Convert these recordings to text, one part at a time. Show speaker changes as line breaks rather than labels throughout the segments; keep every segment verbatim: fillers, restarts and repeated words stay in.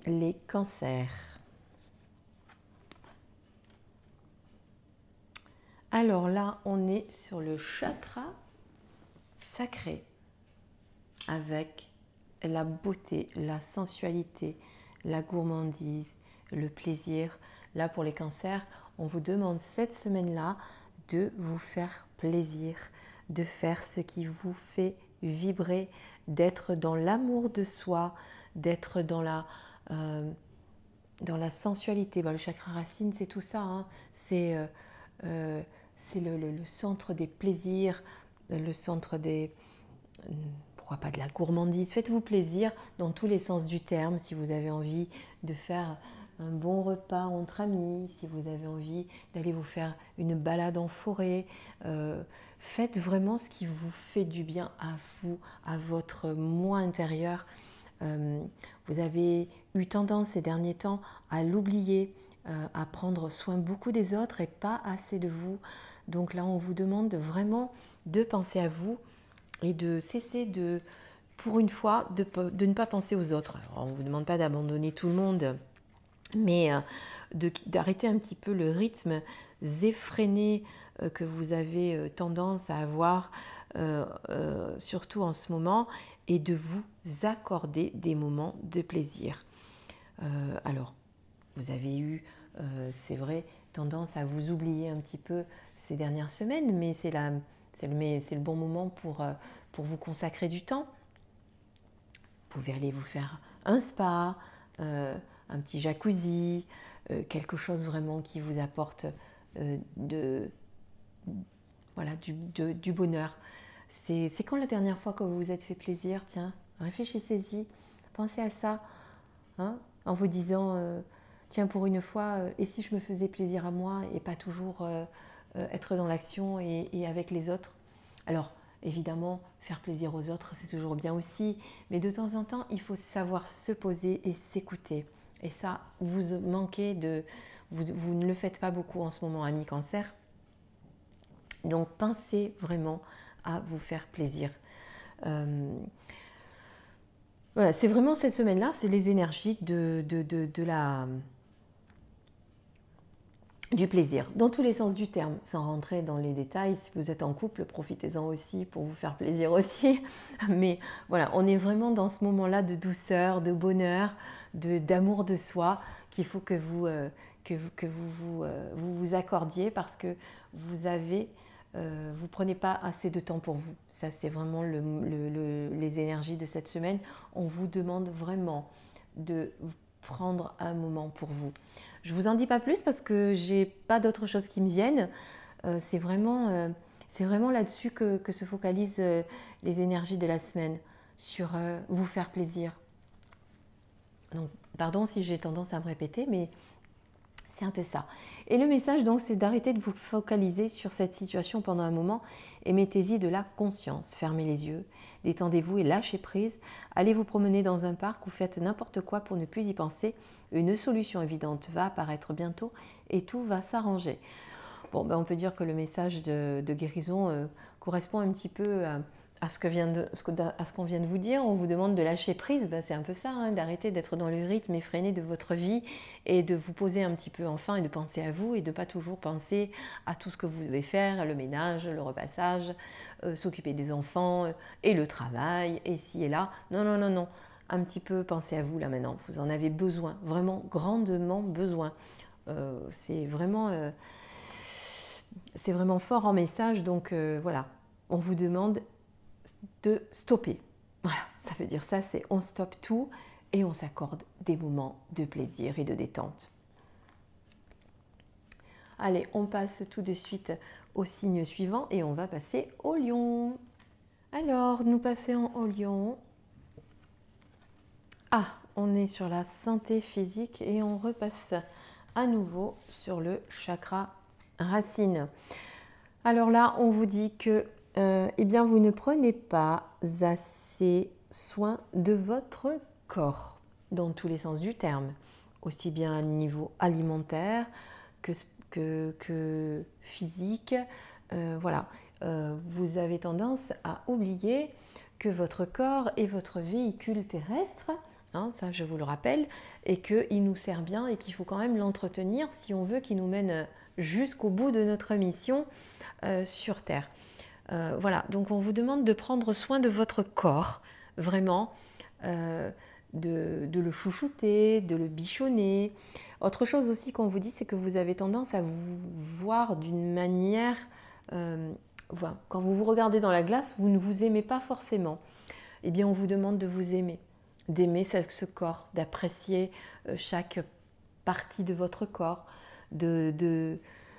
les cancers. Alors là, on est sur le chakra sacré avec la beauté, la sensualité, la gourmandise, le plaisir. Là, pour les cancers, on vous demande cette semaine-là de vous faire plaisir, de faire ce qui vous fait vibrer, d'être dans l'amour de soi, d'être dans la, euh, dans la sensualité. Ben, le chakra racine, c'est tout ça. Hein. C'est euh, euh, le, le, le centre des plaisirs, le centre des... Pourquoi pas de la gourmandise. Faites-vous plaisir dans tous les sens du terme. Si vous avez envie de faire un bon repas entre amis, si vous avez envie d'aller vous faire une balade en forêt, euh, faites vraiment ce qui vous fait du bien à vous, à votre moi intérieur. Euh, vous avez eu tendance ces derniers temps à l'oublier, euh, à prendre soin beaucoup des autres et pas assez de vous. Donc là, on vous demande vraiment de penser à vous et de cesser de, pour une fois, de, de ne pas penser aux autres. Alors, on ne vous demande pas d'abandonner tout le monde, mais euh, d'arrêter un petit peu le rythme effréné euh, que vous avez euh, tendance à avoir, euh, euh, surtout en ce moment, et de vous accorder des moments de plaisir. Euh, alors, vous avez eu, euh, c'est vrai, tendance à vous oublier un petit peu ces dernières semaines, mais c'est la... C'est le, le bon moment pour, pour vous consacrer du temps. Vous pouvez aller vous faire un spa, euh, un petit jacuzzi, euh, quelque chose vraiment qui vous apporte euh, de, voilà, du, de, du bonheur. C'est quand la dernière fois que vous vous êtes fait plaisir? Tiens, réfléchissez-y, pensez à ça, hein, en vous disant, euh, tiens, pour une fois, euh, et si je me faisais plaisir à moi et pas toujours euh, euh, être dans l'action et, et avec les autres? Alors, évidemment, faire plaisir aux autres, c'est toujours bien aussi, mais de temps en temps, il faut savoir se poser et s'écouter. Et ça, vous manquez de... Vous, vous ne le faites pas beaucoup en ce moment, amis cancer. Donc, pensez vraiment à vous faire plaisir. Euh, voilà, c'est vraiment cette semaine-là, c'est les énergies de, de, de, de la... du plaisir, dans tous les sens du terme, sans rentrer dans les détails. Si vous êtes en couple, profitez-en aussi pour vous faire plaisir aussi. Mais voilà, on est vraiment dans ce moment-là de douceur, de bonheur, de, d'amour de soi qu'il faut que vous, euh, que vous, que vous, vous, euh, vous vous accordiez parce que vous avez, euh, vous prenez pas assez de temps pour vous. Ça, c'est vraiment le, le, le, les énergies de cette semaine. On vous demande vraiment de prendre un moment pour vous. Je ne vous en dis pas plus parce que j'ai pas d'autres choses qui me viennent. Euh, c'est vraiment, euh, c'est vraiment là-dessus que, que se focalisent euh, les énergies de la semaine, sur euh, vous faire plaisir. Donc, pardon si j'ai tendance à me répéter, mais c'est un peu ça. Et le message, donc, c'est d'arrêter de vous focaliser sur cette situation pendant un moment et mettez-y de la conscience. Fermez les yeux, détendez-vous et lâchez prise. Allez vous promener dans un parc ou faites n'importe quoi pour ne plus y penser. Une solution évidente va apparaître bientôt et tout va s'arranger. Bon, ben on peut dire que le message de, de guérison euh, correspond un petit peu à, à ce qu'on vient, qu vient de vous dire. On vous demande de lâcher prise, ben c'est un peu ça, hein, d'arrêter d'être dans le rythme effréné de votre vie et de vous poser un petit peu enfin et de penser à vous et de ne pas toujours penser à tout ce que vous devez faire, le ménage, le repassage, euh, s'occuper des enfants euh, et le travail, et ci et là. Non, non, non, non. Un petit peu penser à vous là maintenant. Vous en avez besoin, vraiment grandement besoin. Euh, c'est vraiment... Euh, C'est vraiment fort en message, donc euh, voilà, on vous demande de stopper. Voilà, ça veut dire ça, c'est on stoppe tout et on s'accorde des moments de plaisir et de détente. Allez, on passe tout de suite au signe suivant et on va passer au lion. Alors, nous passons au lion. Ah, on est sur la santé physique et on repasse à nouveau sur le chakra racine. Alors là, on vous dit que euh, eh bien, vous ne prenez pas assez soin de votre corps, dans tous les sens du terme, aussi bien à niveau alimentaire que, que, que physique. Euh, voilà, euh, vous avez tendance à oublier que votre corps est votre véhicule terrestre hein, ça je vous le rappelle, et qu'il nous sert bien et qu'il faut quand même l'entretenir si on veut qu'il nous mène jusqu'au bout de notre mission euh, sur Terre. Euh, voilà, donc on vous demande de prendre soin de votre corps, vraiment, euh, de, de le chouchouter, de le bichonner. Autre chose aussi qu'on vous dit, c'est que vous avez tendance à vous voir d'une manière... Euh, voilà, quand vous vous regardez dans la glace, vous ne vous aimez pas forcément. Eh bien, on vous demande de vous aimer, d'aimer ce, ce corps, d'apprécier euh, chaque partie de votre corps, de... de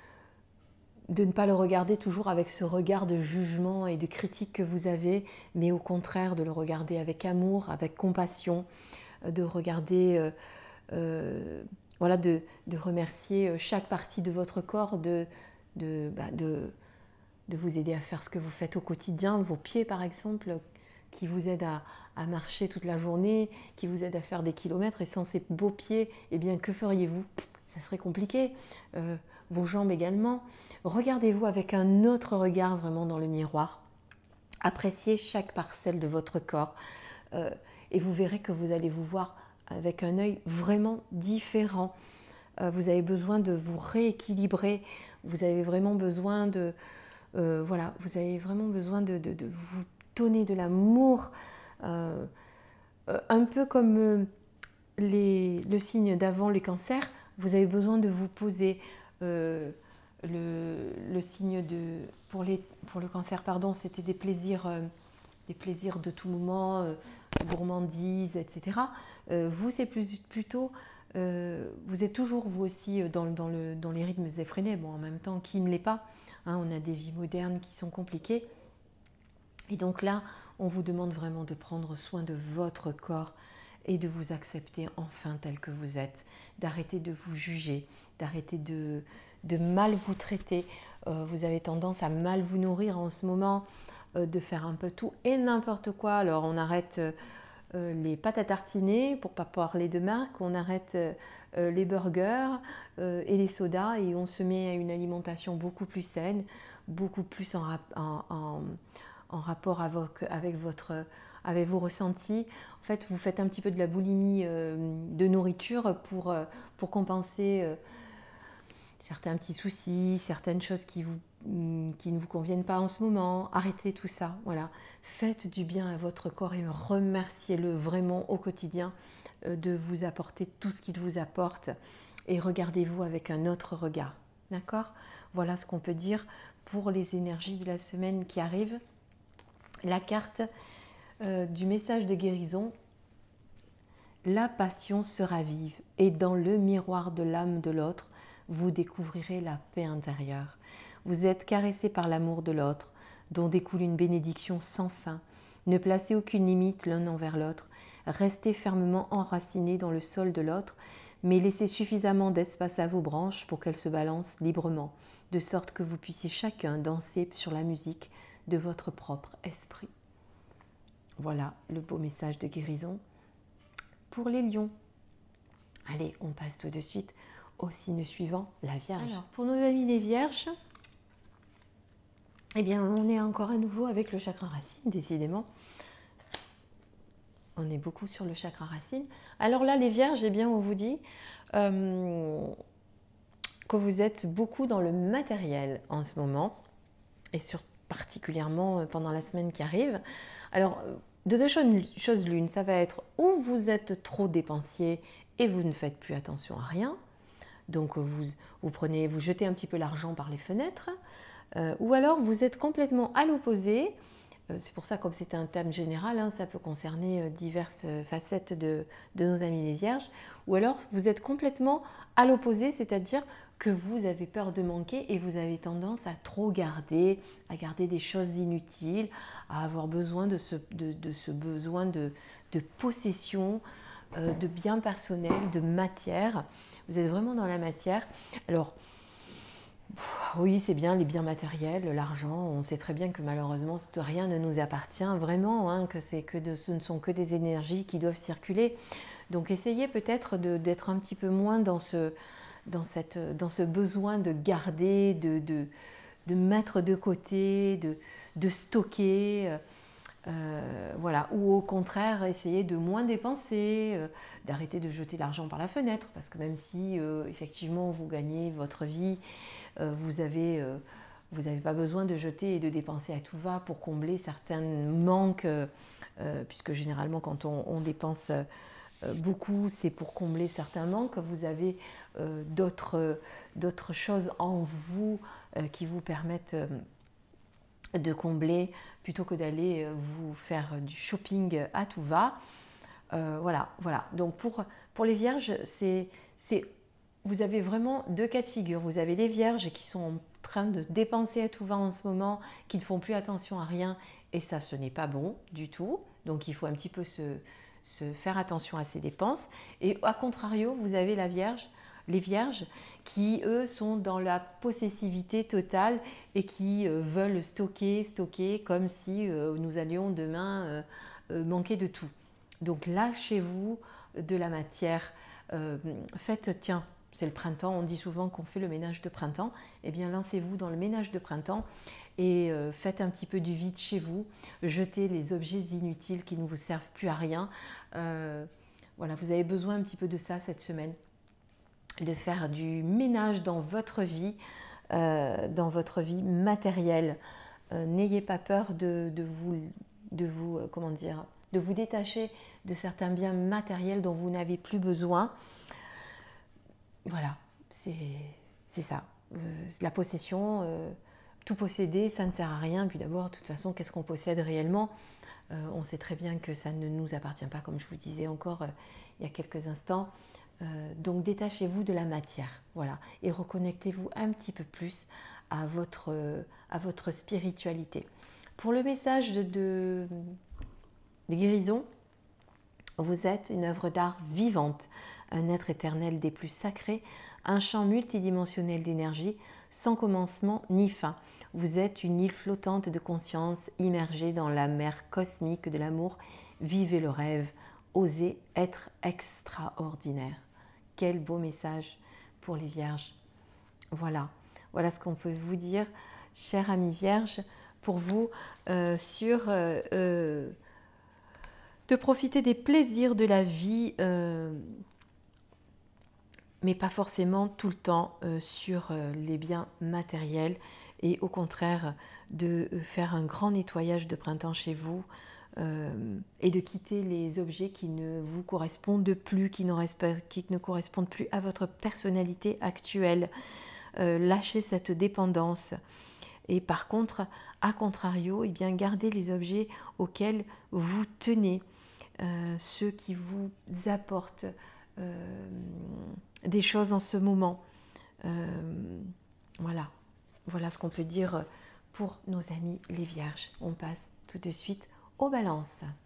de ne pas le regarder toujours avec ce regard de jugement et de critique que vous avez, mais au contraire de le regarder avec amour, avec compassion, de regarder, euh, euh, voilà, de, de remercier chaque partie de votre corps, de, de, bah, de, de vous aider à faire ce que vous faites au quotidien, vos pieds par exemple, qui vous aident à, à marcher toute la journée, qui vous aident à faire des kilomètres, et sans ces beaux pieds, eh bien que feriez-vous? Ça serait compliqué. Euh, vos jambes également. Regardez-vous avec un autre regard vraiment dans le miroir. Appréciez chaque parcelle de votre corps euh, et vous verrez que vous allez vous voir avec un œil vraiment différent. Euh, vous avez besoin de vous rééquilibrer. Vous avez vraiment besoin de, euh, voilà, vous avez vraiment besoin de, de, de vous donner de l'amour, euh, euh, un peu comme euh, les, le signe d'avant le cancer. Vous avez besoin de vous poser. Euh, Le, le signe de pour, les, pour le cancer, pardon, c'était des plaisirs, euh, des plaisirs de tout moment, euh, gourmandise, et cetera. Euh, vous, c'est plus, plutôt, euh, vous êtes toujours vous aussi dans, dans, le, dans les rythmes effrénés. Bon, en même temps, qui ne l'est pas, hein, on a des vies modernes qui sont compliquées. Et donc là, on vous demande vraiment de prendre soin de votre corps et de vous accepter enfin tel que vous êtes, d'arrêter de vous juger, d'arrêter de, de mal vous traiter. Euh, vous avez tendance à mal vous nourrir en ce moment, euh, de faire un peu tout et n'importe quoi. Alors on arrête euh, les pâtes à tartiner, pour ne pas parler de marque, on arrête euh, les burgers euh, et les sodas et on se met à une alimentation beaucoup plus saine, beaucoup plus en, en, en, en rapport avec, avec, votre, avec vos ressentis. En fait, vous faites un petit peu de la boulimie euh, de nourriture pour, euh, pour compenser euh, certains petits soucis, certaines choses qui, vous, qui ne vous conviennent pas en ce moment. Arrêtez tout ça, voilà. Faites du bien à votre corps et remerciez-le vraiment au quotidien euh, de vous apporter tout ce qu'il vous apporte et regardez-vous avec un autre regard, d'accord? Voilà ce qu'on peut dire pour les énergies de la semaine qui arrive. La carte euh, du message de guérison. La passion se ravive et dans le miroir de l'âme de l'autre, vous découvrirez la paix intérieure. Vous êtes caressé par l'amour de l'autre, dont découle une bénédiction sans fin. Ne placez aucune limite l'un envers l'autre. Restez fermement enracinés dans le sol de l'autre, mais laissez suffisamment d'espace à vos branches pour qu'elles se balancent librement, de sorte que vous puissiez chacun danser sur la musique de votre propre esprit. Voilà le beau message de guérison pour les lions. Allez, on passe tout de suite au signe suivant, la Vierge. Alors, pour nos amis les Vierges, eh bien, on est encore à nouveau avec le chakra racine, décidément. On est beaucoup sur le chakra racine. Alors là, les Vierges, eh bien, on vous dit euh, que vous êtes beaucoup dans le matériel en ce moment, et sur, particulièrement pendant la semaine qui arrive. Alors, de deux choses l'une, ça va être ou vous êtes trop dépensier et vous ne faites plus attention à rien, donc vous, vous, prenez, vous jetez un petit peu l'argent par les fenêtres, euh, ou alors vous êtes complètement à l'opposé. Euh, c'est pour ça, comme c'est un thème général, hein, ça peut concerner euh, diverses facettes de, de nos amis les Vierges, ou alors vous êtes complètement à l'opposé, c'est-à-dire que vous avez peur de manquer et vous avez tendance à trop garder, à garder des choses inutiles, à avoir besoin de ce, de, de ce besoin de, de possession, euh, de biens personnels, de matière. Vous êtes vraiment dans la matière. Alors, oui, c'est bien les biens matériels, l'argent. On sait très bien que malheureusement, rien ne nous appartient vraiment, hein, que, c'est que de, ce ne sont que des énergies qui doivent circuler. Donc, essayez peut-être d'être un petit peu moins dans ce, dans cette, dans ce besoin de garder, de, de, de mettre de côté, de, de stocker. Euh, voilà. Ou au contraire, essayer de moins dépenser, euh, d'arrêter de jeter l'argent par la fenêtre, parce que même si euh, effectivement vous gagnez votre vie, euh, vous avez, euh, vous n'avez pas besoin de jeter et de dépenser à tout va pour combler certains manques, euh, euh, puisque généralement quand on, on dépense euh, beaucoup, c'est pour combler certains manques. Vous avez euh, d'autres, d'autres choses en vous euh, qui vous permettent euh, de combler plutôt que d'aller vous faire du shopping à tout va. Euh, voilà, voilà. Donc pour, pour les vierges, c'est, c'est, vous avez vraiment deux cas de figure. Vous avez les vierges qui sont en train de dépenser à tout va en ce moment, qui ne font plus attention à rien, et ça, ce n'est pas bon du tout. Donc il faut un petit peu se, se faire attention à ces dépenses. Et à contrario, vous avez la vierge, les vierges qui, eux, sont dans la possessivité totale et qui euh, veulent stocker, stocker, comme si euh, nous allions demain euh, euh, manquer de tout. Donc lâchez-vous de la matière. Euh, faites, tiens, c'est le printemps, on dit souvent qu'on fait le ménage de printemps. Eh bien, lancez-vous dans le ménage de printemps et euh, faites un petit peu du vide chez vous. Jetez les objets inutiles qui ne vous servent plus à rien. Euh, voilà, vous avez besoin un petit peu de ça cette semaine, de faire du ménage dans votre vie, euh, dans votre vie matérielle. Euh, n'ayez pas peur de, de vous, de vous, euh, comment dire, de vous détacher de certains biens matériels dont vous n'avez plus besoin. Voilà, c'est, c'est ça. Euh, la possession, euh, tout posséder, ça ne sert à rien. Puis d'abord, de toute façon, qu'est-ce qu'on possède réellement ? euh, On sait très bien que ça ne nous appartient pas, comme je vous disais encore euh, il y a quelques instants. Euh, donc détachez-vous de la matière, voilà, et reconnectez-vous un petit peu plus à votre, euh, à votre spiritualité. Pour le message de, de, de guérison, vous êtes une œuvre d'art vivante, un être éternel des plus sacrés, un champ multidimensionnel d'énergie, sans commencement ni fin. Vous êtes une île flottante de conscience, immergée dans la mer cosmique de l'amour. Vivez le rêve, osez être extraordinaire. Quel beau message pour les vierges. Voilà, voilà ce qu'on peut vous dire, chère amie vierge, pour vous euh, sur euh, euh, de profiter des plaisirs de la vie, euh, mais pas forcément tout le temps euh, sur euh, les biens matériels, et au contraire de faire un grand nettoyage de printemps chez vous, Euh, et de quitter les objets qui ne vous correspondent plus, qui ne, qui ne correspondent plus à votre personnalité actuelle. Euh, lâchez cette dépendance. Et par contre, à contrario, eh bien, gardez les objets auxquels vous tenez, euh, ceux qui vous apportent euh, des choses en ce moment. Euh, voilà. Voilà ce qu'on peut dire pour nos amis les vierges. On passe tout de suite aux balances.